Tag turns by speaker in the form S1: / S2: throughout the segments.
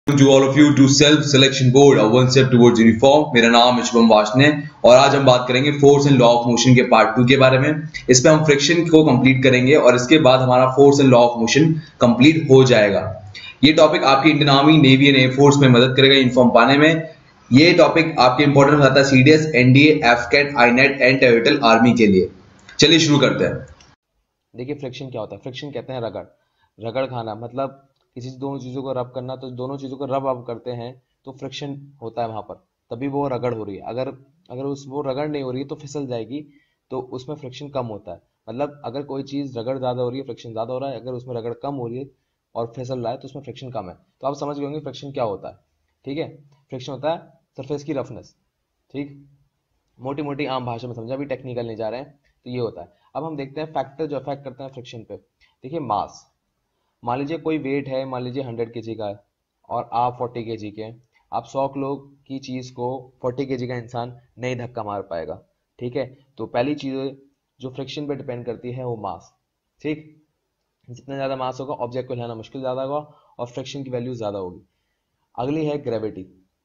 S1: To all of you to self selection board or one step towards uniform। मेरा नाम है शुभम वाशने और आज हम बात करेंगे force and law of motion के पार्ट 2 के बारे में। इस पे हम फ्रिक्शन को कंप्लीट करेंगे और इसके बाद हमारा force and law of motion complete हो जाएगा। ये टॉपिक आपकी Indian army, navy and air force में मदद करेगा यूनिफॉर्म पाने में। ये टॉपिक आपके इंपॉर्टेंट बताता है CDS, NDA, AFCAT, INET and territorial army के लिए। चलिए शुरू करते हैं।
S2: देखिए फ्रिक्शन क्या होता है। फ्रिक्शन कहते हैं रगड़, रगड़ खाना, मतलब किसी दोनों चीज़ों को रब करना। तो दोनों चीज़ों को रब आप करते हैं तो फ्रिक्शन होता है वहां पर, तभी वो रगड़ हो रही है। अगर अगर उस वो रगड़ नहीं हो रही है तो फिसल जाएगी, तो उसमें फ्रिक्शन कम होता है। मतलब अगर कोई चीज़ रगड़ ज़्यादा हो रही है, फ्रिक्शन ज़्यादा हो रहा है। अगर उसमें रगड़ कम हो रही है और फिसल रहा है तो उसमें फ्रिक्शन कम है। तो आप समझ गए होंगे फ्रिक्शन क्या होता है। ठीक है, फ्रिक्शन होता है सरफेस की रफनेस। ठीक, मोटी मोटी आम भाषा में समझा, अभी टेक्निकल नहीं जा रहे हैं। तो ये होता है। अब हम देखते हैं फैक्टर जो अफेक्ट करते हैं फ्रिक्शन पे। देखिए मास, मान लीजिए कोई वेट है, मान लीजिए 100 kg का है और आप 40 kg के हैं। आप 100 किलो की चीज को 40 kg का इंसान नहीं धक्का मार पाएगा। ठीक है, तो पहली चीज जो फ्रिक्शन पे डिपेंड करती है वो मास। ठीक, जितना ज्यादा मास होगा ऑब्जेक्ट को हिलाना मुश्किल ज्यादा होगा और फ्रिक्शन की वैल्यू ज्यादा होगी। अगली है ग्रेविटी।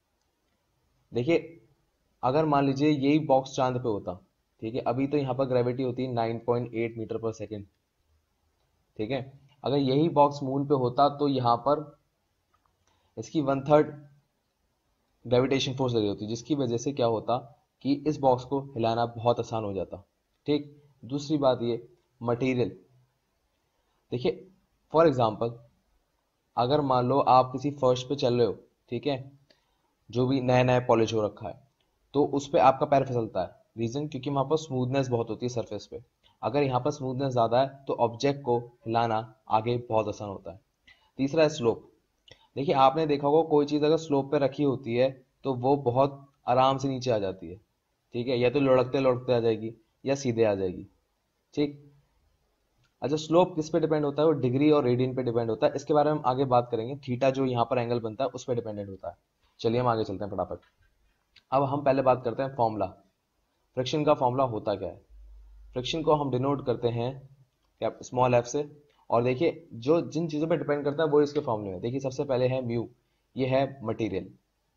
S2: देखिए अगर मान लीजिए यही बॉक्स चांद पे होता, ठीक है, अभी तो यहाँ पर ग्रेविटी होती है 9.8 मीटर पर सेकेंड। ठीक है, अगर यही बॉक्स मून पे होता तो यहाँ पर इसकी 1/3 ग्रेविटेशन फोर्स लगी होती, जिसकी वजह से क्या होता कि इस बॉक्स को हिलाना बहुत आसान हो जाता। ठीक, दूसरी बात ये मटेरियल। देखिए फॉर एग्जांपल अगर मान लो आप किसी फर्श पे चल रहे हो, ठीक है, जो भी नया नया पॉलिश हो रखा है, तो उस पर आपका पैर फिसलता है। रीजन क्योंकि वहां पर स्मूथनेस बहुत होती है सरफेस पे। अगर यहाँ पर स्मूथनेस ज्यादा है तो ऑब्जेक्ट को हिलाना आगे बहुत आसान होता है। तीसरा है स्लोप। देखिए आपने देखा होगा कोई चीज अगर स्लोप पे रखी होती है तो वो बहुत आराम से नीचे आ जाती है। ठीक है, या तो लुढ़कते लुढ़कते आ जाएगी या सीधे आ जाएगी। ठीक, अच्छा स्लोप किस पे डिपेंड होता है? वो डिग्री और रेडियन पे डिपेंड होता है। इसके बारे में हम आगे बात करेंगे। थीटा जो यहाँ पर एंगल बनता है उस पर डिपेंडेंट होता है। चलिए हम आगे चलते हैं फटाफट। अब हम पहले बात करते हैं फॉर्मूला। फ्रिक्शन का फॉर्मूला होता क्या है? फ्रिक्शन को हम डिनोट करते हैं क्या, स्मॉल एफ से। और देखिए जो जिन चीजों पे डिपेंड करता है वो इसके फॉर्मूले में। देखिए सबसे पहले है म्यू, ये है material,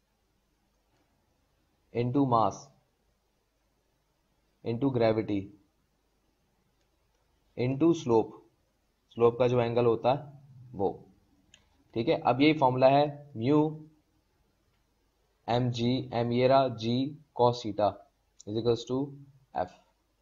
S2: into mass, into gravity, into slope, slope का जो एंगल होता है वो। ठीक है, अब यही फॉर्मूला है म्यू एम जी, एम ये रहा g cos theta is equals to f.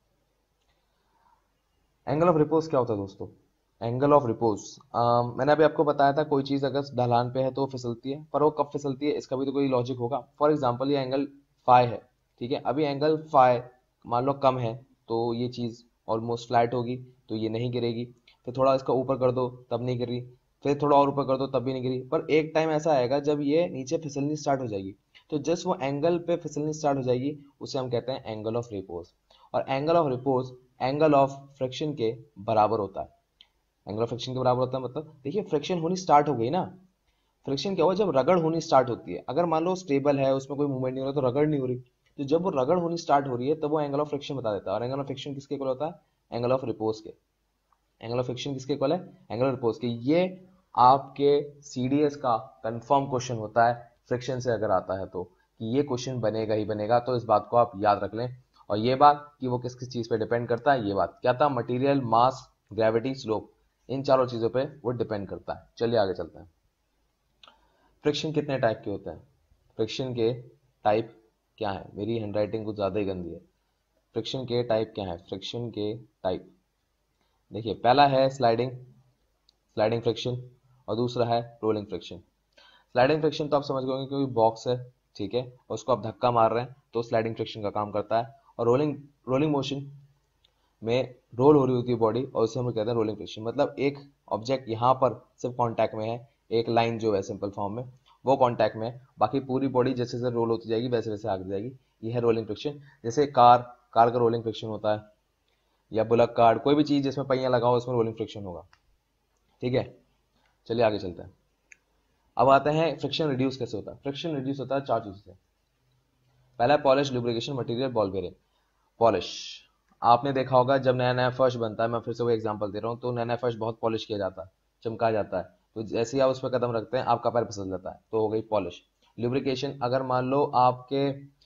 S2: Angle of repose क्या होता है दोस्तों? एंगल ऑफ रिपोज मैंने अभी आपको बताया था, कोई चीज अगर ढलान पे है तो वो फिसलती है, पर वो कब फिसलती है इसका भी तो कोई लॉजिक होगा। फॉर एग्जांपल ये एंगल फाई है, ठीक है, अभी एंगल फाई मान लो कम है तो ये चीज ऑलमोस्ट फ्लैट होगी, तो ये नहीं गिरेगी। फिर थोड़ा इसका ऊपर कर दो तब नहीं गिर रही, फिर थोड़ा और ऊपर कर दो तब भी नहीं गिरी। पर एक टाइम ऐसा आएगा जब ये नीचे फिसलनी स्टार्ट हो जाएगी, तो जस्ट वो एंगल पे फिसलनी स्टार्ट हो जाएगी, उसे हम कहते हैं एंगल ऑफ रिपोज। और angle of repose angle of friction के बराबर होता है। एंगल ऑफ फ्रिक्शन के बराबर होता है मतलब देखिए फ्रिक्शन होनी स्टार्ट हो गई ना। फ्रिक्शन क्या हुआ? जब रगड़ होनी स्टार्ट होती है। अगर मान लो स्टेबल है, उसमें कोई मूवमेंट नहीं हो रहा तो रगड़ नहीं हो रही, तो जब वो रगड़ होनी स्टार्ट हो रही है तब वो एंगल ऑफ फ्रिक्शन बता देता है। और एंगल ऑफ फ्रिक्शन किसके इक्वल होता है? एंगल ऑफ रिपोज के। एंगल ऑफ फ्रिक्शन किसके इक्वल है? एंगल ऑफ रिपोज के। ये आपके सीडीएस का कंफर्म क्वेश्चन होता है फ्रिक्शन से अगर आता है तो, कि ये क्वेश्चन बनेगा ही बनेगा। तो इस बात को आप याद रख लें। और ये बात कि वो किस किस चीज पे डिपेंड करता है, ये बात क्या था? मटेरियल, मास, ग्रेविटी, स्लोप, इन चारों चीजों पे वो डिपेंड करता है। चलिए आगे चलते हैं। फ्रिक्शन कितने टाइप के होते हैं? फ्रिक्शन के टाइप क्या है? मेरी हैंडराइटिंग कुछ ज्यादा ही गंदी है। फ्रिक्शन के टाइप क्या है? फ्रिक्शन के टाइप देखिए, पहला है स्लाइडिंग, स्लाइडिंग फ्रिक्शन, और दूसरा है रोलिंग फ्रिक्शन। स्लाइडिंग फ्रिक्शन तो आप समझ गए होंगे, कोई बॉक्स है, ठीक है, और उसको आप धक्का मार रहे हैं तो स्लाइडिंग फ्रिक्शन का काम करता है। और रोलिंग रोलिंग मोशन में रोल हो रही होती है बॉडी, और उसे हम कहते हैं रोलिंग फ्रिक्शन। मतलब एक ऑब्जेक्ट यहाँ पर सिर्फ कांटेक्ट में है, एक लाइन जो है सिंपल फॉर्म में वो कांटेक्ट में है, बाकी पूरी बॉडी जैसे जैसे रोल होती जाएगी वैसे वैसे आगे जाएगी। ये है रोलिंग फ्रिक्शन। जैसे कार कार का रोलिंग फ्रिक्शन होता है, या बुलक कार्ड, कोई भी चीज जिसमें पहिया लगा हो उसमें रोलिंग फ्रिक्शन होगा। ठीक है, चलिए आगे चलते हैं। अब आते हैं फ्रिक्शन रिड्यूस कैसे होता है। फ्रिक्शन रिड्यूस होता है चार चीजों से। पहला है polish, lubrication, material, ball bearing. Polish, आपने देखा होगा जब नया नया फर्श बनता है, मैं फिर से वही एग्जांपल दे रहा हूँ, तो नया नया फर्श बहुत पॉलिश किया जाता है, चमकाया जाता है, तो जैसे ही आप उस पर कदम रखते हैं आपका पैर फिसल जाता है, तो हो गई पॉलिश। लुब्रिकेशन, अगर मान लो आपके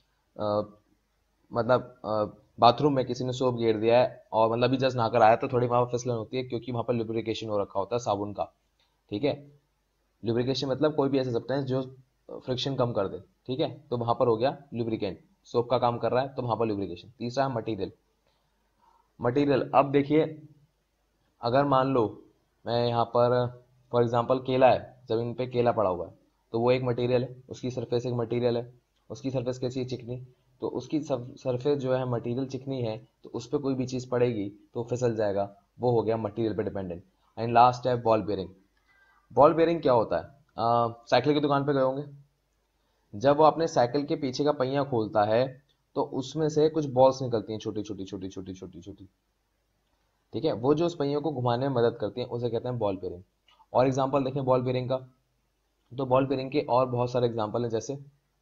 S2: मतलब बाथरूम में किसी ने सोप गिर दिया है और मतलब अभी जस्ट नहाकर आया, तो थोड़ी वहां पर फिसलन होती है क्योंकि वहां पर लुब्रिकेशन हो रखा होता है साबुन का। ठीक है, लुब्रिकेशन मतलब कोई भी ऐसा सब्सटेंस जो फ्रिक्शन कम कर दे। ठीक है, तो वहां पर हो गया लुब्रिकेंट, सोप का काम कर रहा है तो वहां पर लुब्रिकेशन। तीसरा है मटेरियल। मटेरियल, अब देखिए अगर मान लो मैं यहाँ पर फॉर एग्जांपल केला है, जमीन पे केला पड़ा हुआ है, तो वो एक मटेरियल है, उसकी सरफेस एक मटेरियल है। उसकी सरफेस कैसी है? चिकनी। तो उसकी सरफेस जो है मटेरियल चिकनी है, तो उस पर कोई भी चीज पड़ेगी तो फिसल जाएगा, वो हो गया मटेरियल पे डिपेंडेंट। एंड लास्ट है बॉल बेयरिंग। बॉल बेयरिंग क्या होता है? साइकिल की दुकान पे गए होंगे, जब वो अपने साइकिल के पीछे का पहिया खोलता है तो उसमें से कुछ बॉल्स निकलती हैं, छोटी छोटी छोटी छोटी छोटी छोटी। ठीक है, वो जो उस पहियों को घुमाने में मदद करती हैं उसे कहते हैं बॉल बेयरिंग। और एग्जांपल देखें बॉल बेयरिंग का, तो बॉल बेयरिंग के और बहुत सारे एग्जांपल हैं, जैसे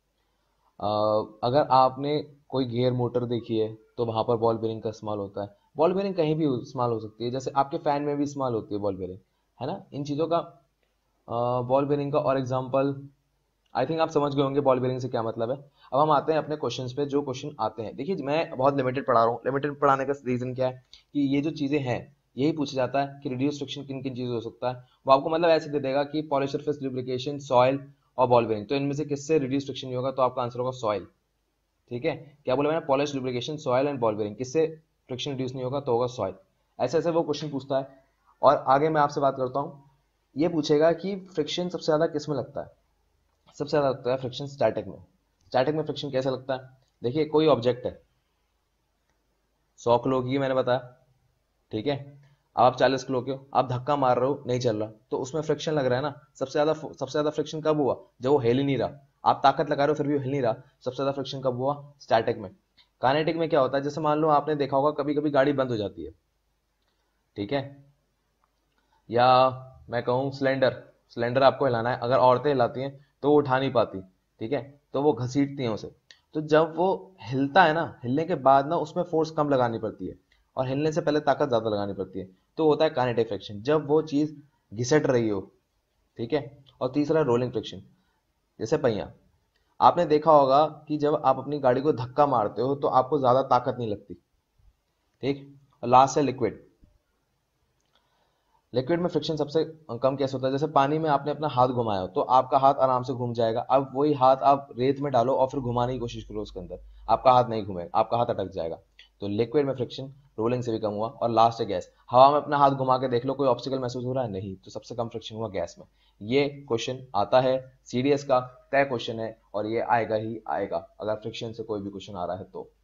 S2: अगर आपने कोई गियर मोटर देखी है तो वहां पर बॉल बेयरिंग का इस्तेमाल होता है। बॉल बेयरिंग कहीं भी इस्तेमाल हो सकती है, जैसे आपके फैन में भी इस्तेमाल होती है बॉल बेयरिंग, है ना। इन चीज़ों का बॉल बेयरिंग का और एग्जांपल आई थिंक आप समझ गए होंगे बॉल बेयरिंग से क्या मतलब है। अब हम आते हैं अपने क्वेश्चंस पे, जो क्वेश्चन आते हैं। देखिए मैं बहुत लिमिटेड पढ़ा रहा हूँ, लिमिटेड पढ़ाने का रीजन क्या है कि ये जो चीजें हैं यही पूछा जाता है कि रिड्यूस फ्रिक्शन किन किन चीजों हो सकता है। वो आपको मतलब ऐसे दे देगा कि पॉलिश सरफेस, लुब्रिकेशन, सॉइल और बॉल बेयरिंग, तो इनमें से किससे रिड्यूस फ्रिक्शन नहीं होगा, तो आपका आंसर होगा सॉइल। ठीक है, क्या बोला मैंने? Polish, lubrication, soil and ball bearing, किससे फ्रिक्शन रिड्यूस नहीं होगा, तो होगा सॉइल। ऐसे ऐसे वो क्वेश्चन पूछता है। और आगे मैं आपसे बात करता हूँ, ये पूछेगा कि फ्रिक्शन सबसे ज्यादा किस में लगता है। सबसे ज्यादा लगता है फ्रिक्शन स्टैटिक में। स्टैटिक में फ्रिक्शन कैसे लगता है? देखिए कोई ऑब्जेक्ट है 100 किलो की, मैंने बताया, ठीक है। अब आप 40 किलो के हो, आप धक्का मार रहे हो, नहीं चल रहा, तो उसमें फ्रिक्शन लग रहा है ना। सबसे ज्यादा फ्रिक्शन कब हुआ? जब वो हिल ही नहीं रहा। आप ताकत लगा रहे हो फिर भी वो हिल नहीं रहा, सबसे ज्यादा फ्रिक्शन कब हुआ? स्टैटिक में। काइनेटिक में क्या होता है? जैसे मान लो आपने देखा होगा कभी कभी गाड़ी बंद हो जाती है, ठीक है, या मैं कहूँ सिलेंडर, सिलेंडर आपको हिलाना है, अगर औरतें हिलाती हैं तो वो उठा नहीं पाती, ठीक है, तो वो घसीटती हैं उसे। तो जब वो हिलता है ना, हिलने के बाद ना उसमें फोर्स कम लगानी पड़ती है और हिलने से पहले ताकत ज्यादा लगानी पड़ती है, तो होता है काइनेटिक फ्रिक्शन, जब वो चीज घिसट रही हो। ठीक है। और तीसरा रोलिंग फ्रिक्शन, जैसे पहिया, आपने देखा होगा कि जब आप अपनी गाड़ी को धक्का मारते हो तो आपको ज्यादा ताकत नहीं लगती। ठीक। और लास्ट है लिक्विड। लिक्विड में फ्रिक्शन सबसे कम कैसे होता है? जैसे पानी में आपने अपना हाथ घुमाया हो तो आपका हाथ आराम से घूम जाएगा। अब वही हाथ आप रेत में डालो और फिर घुमाने की कोशिश करो उसके अंदर, आपका हाथ नहीं घूमेगा, आपका हाथ अटक जाएगा। तो लिक्विड में फ्रिक्शन रोलिंग से भी कम हुआ। और लास्ट है गैस। हवा में अपना हाथ घुमा के देख लो, कोई ऑब्स्टिकल महसूस हो रहा है? नहीं, तो सबसे कम फ्रिक्शन हुआ गैस में। ये क्वेश्चन आता है सीडीएस का, तय क्वेश्चन है और ये आएगा ही आएगा अगर फ्रिक्शन से कोई भी क्वेश्चन आ रहा है तो।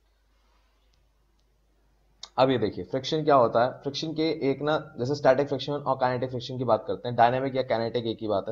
S2: अब ये देखिए फ्रिक्शन क्या होता है। फ्रिक्शन के एक ना, जैसे स्टैटिक फ्रिक्शन और काइनेटिक फ्रिक्शन की बात करते हैं, डायनामिक या काइनेटिक एक ही बात है।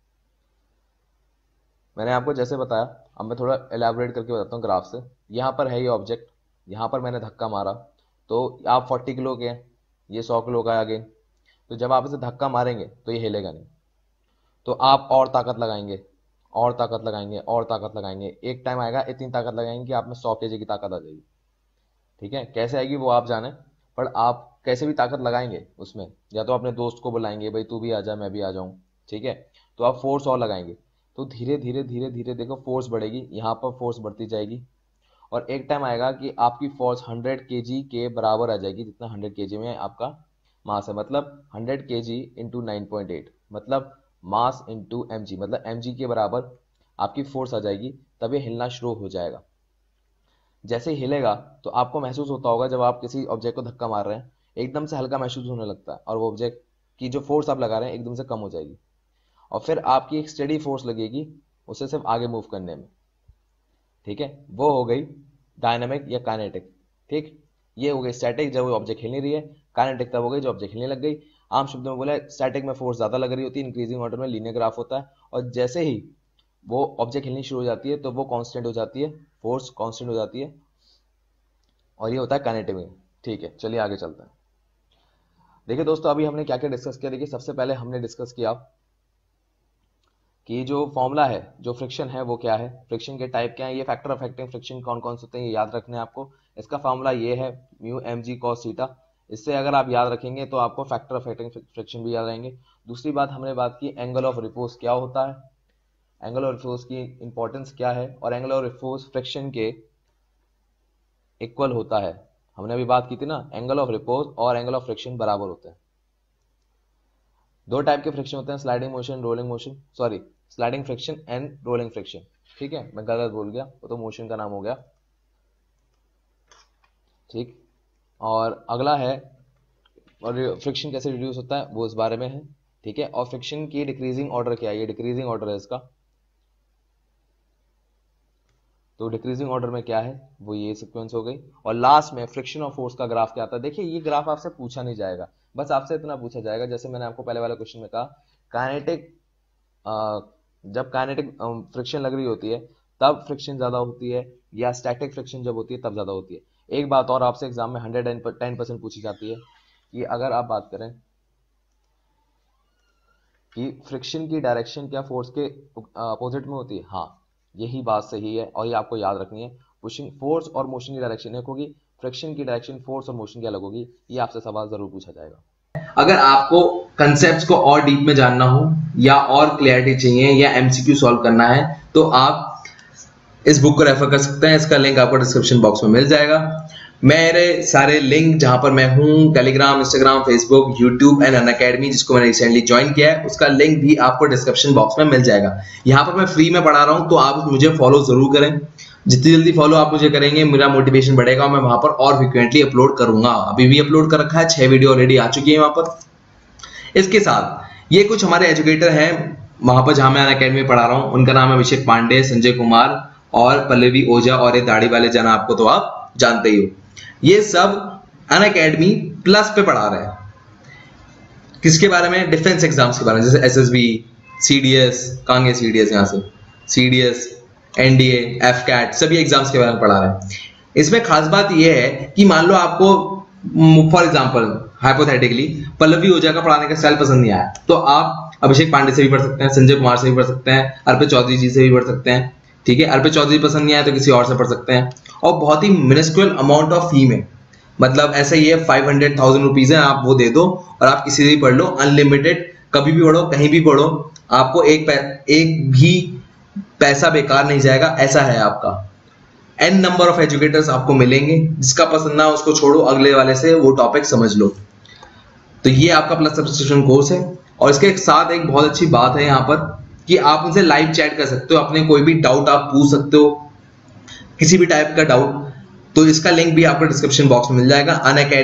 S2: मैंने आपको जैसे बताया, अब मैं थोड़ा एलैबोरेट करके बताता हूँ ग्राफ से। यहाँ पर है ये ऑब्जेक्ट, यहाँ पर मैंने धक्का मारा, तो आप 40 किलो के हैं, ये 100 किलो का है अगेन। तो जब आप इसे धक्का मारेंगे तो ये हिलेगा नहीं, तो आप और ताकत लगाएंगे, और ताकत लगाएंगे, और ताकत लगाएंगे, एक टाइम आएगा इतनी ताकत लगाएंगे कि आप में 100 केजी की ताकत आ जाएगी। ठीक है, कैसे आएगी वो आप जाने, पर आप कैसे भी ताकत लगाएंगे उसमें, या तो अपने दोस्त को बुलाएंगे, भाई तू भी आ जा मैं भी आ जाऊं, ठीक है, तो आप फोर्स और लगाएंगे। तो धीरे धीरे धीरे धीरे देखो फोर्स बढ़ेगी, यहाँ पर फोर्स बढ़ती जाएगी और एक टाइम आएगा कि आपकी फोर्स 100 केजी के बराबर आ जाएगी, जितना 100 केजी में आपका मास है, मतलब 100 केजी इंटू 9.8, मतलब मास इंटू एम जी, मतलब एम जी के बराबर आपकी फोर्स आ जाएगी। तब ये हिलना शुरू हो जाएगा। जैसे ही हिलेगा तो आपको महसूस होता होगा, जब आप किसी ऑब्जेक्ट को धक्का मार रहे हैं एकदम से हल्का महसूस होने लगता है और वो ऑब्जेक्ट की जो फोर्स आप लगा रहे हैं एकदम से कम हो जाएगी और फिर आपकी एक स्टेडी फोर्स लगेगी उसे सिर्फ आगे मूव करने में। ठीक है, वो हो गई डायनामिक या काइनेटिक। ठीक, ये हो गई स्टैटिक, जब वो ऑब्जेक्ट हिल नहीं रही है। काइनेटिक तब हो गई जो ऑब्जेक्ट हिलने लग गई। आम शब्दों में बोला, स्टैटिक में फोर्स ज्यादा लग रही होती है, इंक्रीजिंग ऑर्डर में लीनियर ग्राफ होता है, और जैसे ही वो ऑब्जेक्ट हिलनी शुरू हो जाती है तो वो कांस्टेंट हो जाती है, फोर्स कांस्टेंट हो जाती है, और ये होता है काइनेटिक में। ठीक है, चलिए आगे चलते हैं। देखिए दोस्तों, अभी हमने क्या क्या डिस्कस किया। देखिए सबसे पहले हमने डिस्कस किया कि जो फॉर्मूला है, जो फ्रिक्शन है वो क्या है, फ्रिक्शन के टाइप क्या है, ये फैक्टर अफेक्टिंग फ्रिक्शन कौन कौन से होते हैं ये याद रखने हैं आपको। इसका फॉर्मूला ये है mu m g cos theta. इससे अगर आप याद रखेंगे तो आपको फैक्टर अफेक्टिंग फ्रिक्शन भी याद रहेंगे। दूसरी बात हमने बात की एंगल ऑफ रिपोज क्या होता है, एंगल ऑफ रिपोज की इंपॉर्टेंस क्या है, और एंगल ऑफ रिपोज फ्रिक्शन के इक्वल होता है। हमने अभी बात की थी ना, एंगल ऑफ रिपोज और एंगल ऑफ फ्रिक्शन बराबर होते हैं। दो टाइप के फ्रिक्शन होते हैं, sliding motion, rolling motion, sorry sliding friction and rolling friction. ठीक है, मैं गलत बोल गया, वो तो मोशन का नाम हो गया। ठीक, और अगला है और फ्रिक्शन कैसे रिड्यूस होता है वो इस बारे में है। ठीक है, और फ्रिक्शन की डिक्रीजिंग ऑर्डर क्या है, ये डिक्रीजिंग ऑर्डर है इसका। तो डिक्रीजिंग ऑर्डर में क्या है वो ये सीक्वेंस हो गई। और लास्ट में फ्रिक्शन और फोर्स का ग्राफ क्या आता है। देखिए ये ग्राफ आपसे पूछा नहीं जाएगा, बस आपसे इतना पूछा जाएगा, जैसे मैंने आपको पहले वाले क्वेश्चन में कहा, काइनेटिक जब काइनेटिक फ्रिक्शन लग रही होती है तब फ्रिक्शन ज्यादा होती है, या स्टैटिक फ्रिक्शन जब होती है तब ज्यादा होती है। एक बात और आपसे एग्जाम में 110% पूछी जाती है कि अगर आप बात करें कि फ्रिक्शन की डायरेक्शन क्या फोर्स के अपोजिट में होती है, हाँ यही बात सही है और ये आपको याद रखनी है। पुशिंग फोर्स और मोशन की डायरेक्शन एक होगी, फ्रिक्शन की डायरेक्शन फोर्स और मोशन की अलग होगी। ये आपसे सवाल जरूर पूछा जाएगा।
S1: अगर आपको कंसेप्ट्स को और डीप में जानना हो या और क्लैरिटी चाहिए या एमसीक्यू सॉल्व करना है तो आप इस बुक को रेफर कर सकते हैं। इसका लिंक आपको डिस्क्रिप्शन बॉक्स में मिल जाएगा। मेरे सारे लिंक जहां पर मैं हूं, Telegram, Instagram, Facebook, YouTube and Unacademy जिसको मैंने रिसेंटली ज्वाइन किया है, उसका लिंक भी आपको डिस्क्रिप्शन बॉक्स में मिल जाएगा। यहाँ पर मैं फ्री में पढ़ा रहा हूँ तो आप मुझे फॉलो जरूर करें। जितनी जल्दी फॉलो आप मुझे करेंगे मेरा मोटिवेशन बढ़ेगा, मैं वहां पर और फ्रिक्वेंटली अपलोड करूंगा। अभी भी अपलोड कर रखा है, 6 वीडियो ऑलरेडी आ चुकी है वहां पर। इसके साथ ये कुछ हमारे एजुकेटर हैं वहां पर जहां मैं अनअकैडमी में पढ़ा रहा हूँ, उनका नाम है अभिषेक पांडे, संजय कुमार और पल्लवी ओझा, और ये दाढ़ी वाले जन आपको तो आप जानते ही हो। ये सब अनअकैडमी प्लस पे पढ़ा रहे हैं। किसके बारे में? डिफेंस एग्जाम्स के बारे में, जैसे एसएसबी, सीडीएस, कहां गए सीडीएस, यहां से सीडीएस, एनडीए, एफकैट, सभी एग्जाम्स के बारे में पढ़ा रहे हैं। इसमें खास बात यह है कि मान लो आपको for example hypothetically Pallavi Ojha का पढ़ाने का स्टाइल पसंद नहीं आया तो आप अभिषेक पांडे से भी पढ़ सकते हैं, संजय कुमार से भी पढ़ सकते हैं, अर्पित चौधरी जी से भी पढ़ सकते हैं। ठीक है, अर्पित चौधरी पसंद नहीं आया तो किसी और से पढ़ सकते हैं। और बहुत ही मिनिस्क्यूल अमाउंट ऑफ फी में, मतलब ऐसे ही है 500,000 रुपीज है, आप वो दे दो और आप किसी से भी पढ़ लो, अनलिमिटेड, कभी भी पढ़ो, कहीं भी पढ़ो, आपको एक भी पैसा बेकार नहीं जाएगा। ऐसा है आपका n नंबर ऑफ एजुकेटर्स आपको मिलेंगे, जिसका पसंद ना उसको छोड़ो, अगले वाले से वो टॉपिक समझ लो। तो ये आपका प्लस सब्सक्रिप्शन कोर्स है। और इसके साथ एक बहुत अच्छी बात है यहाँ पर कि आप उनसे लाइव चैट कर सकते हो, अपने कोई भी डाउट आप पूछ सकते हो, किसी भी टाइप का डाउट। तो इसका लिंक भी आपको डिस्क्रिप्शन बॉक्स में मिल जाएगा,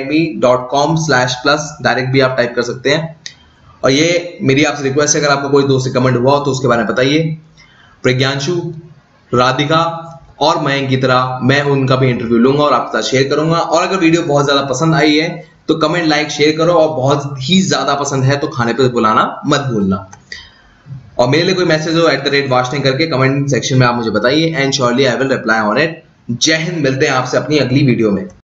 S1: unacademy.com/plus, डायरेक्ट भी आप टाइप कर सकते हैं। और ये मेरी आपसे रिक्वेस्ट है, अगर आपको कोई दोस्त से कमेंट हुआ तो उसके बारे में बताइए। प्रज्ञांशु, राधिका और मयंक की तरह मैं उनका भी इंटरव्यू लूंगा और आपके साथ शेयर करूंगा। और अगर वीडियो बहुत ज्यादा पसंद आई है तो कमेंट, लाइक, शेयर करो, और बहुत ही ज्यादा पसंद है तो खाने पे बुलाना मत भूलना। और मेरे लिए कोई मैसेज हो @varshney करके कमेंट सेक्शन में आप मुझे बताइए, and surely I will reply on it. जय हिंद, मिलते हैं आपसे अपनी अगली वीडियो में।